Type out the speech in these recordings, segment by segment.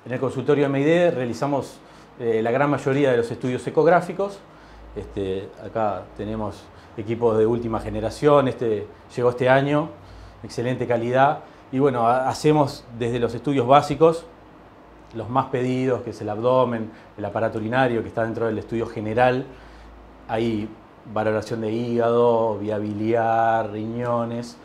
En el consultorio MID realizamos la gran mayoría de los estudios ecográficos. Acá tenemos equipos de última generación, llegó este año, excelente calidad. Y bueno, hacemos desde los estudios básicos, los más pedidos, que es el abdomen, el aparato urinario, que está dentro del estudio general. Hay valoración de hígado, vía biliar, riñones.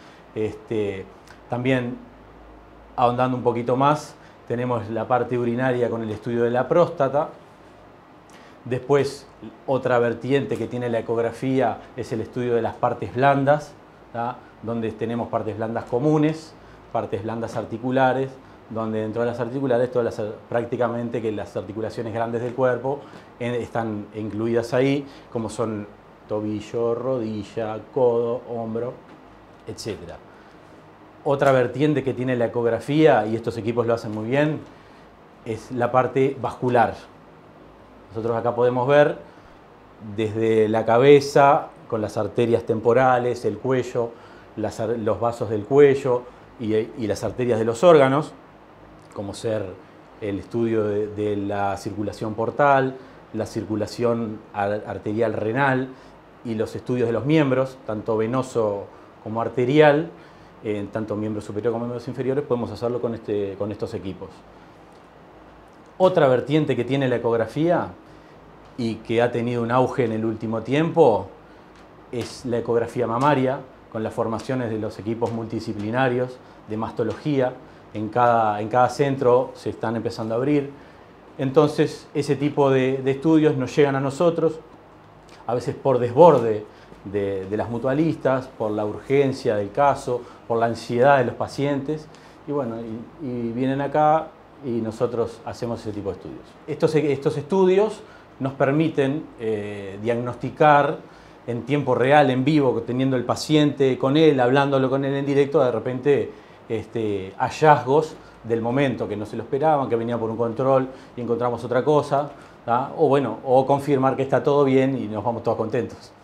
También, ahondando un poquito más, tenemos la parte urinaria con el estudio de la próstata. Después, otra vertiente que tiene la ecografía es el estudio de las partes blandas, ¿tá? Donde tenemos partes blandas comunes, partes blandas articulares, donde dentro de las articulares prácticamente que las articulaciones grandes del cuerpo están incluidas ahí, como son tobillo, rodilla, codo, hombro, etc. Otra vertiente que tiene la ecografía, y estos equipos lo hacen muy bien, es la parte vascular. Nosotros acá podemos ver desde la cabeza, con las arterias temporales, el cuello, los vasos del cuello y las arterias de los órganos, como ser el estudio de la circulación portal, la circulación arterial renal y los estudios de los miembros, tanto venoso como arterial, tanto miembros superiores como miembros inferiores, podemos hacerlo con estos equipos. Otra vertiente que tiene la ecografía y que ha tenido un auge en el último tiempo es la ecografía mamaria, con las formaciones de los equipos multidisciplinarios de mastología. En cada centro se están empezando a abrir. Entonces, ese tipo de estudios nos llegan a nosotros, a veces por desborde de las mutualistas, por la urgencia del caso, por la ansiedad de los pacientes, y bueno, y vienen acá y nosotros hacemos ese tipo de estudios. Estos estudios nos permiten diagnosticar en tiempo real, en vivo, teniendo el paciente con él, hablándolo con él en directo, de repente hallazgos del momento que no se lo esperaban, que venía por un control y encontramos otra cosa, ¿tá? O bueno, o confirmar que está todo bien y nos vamos todos contentos.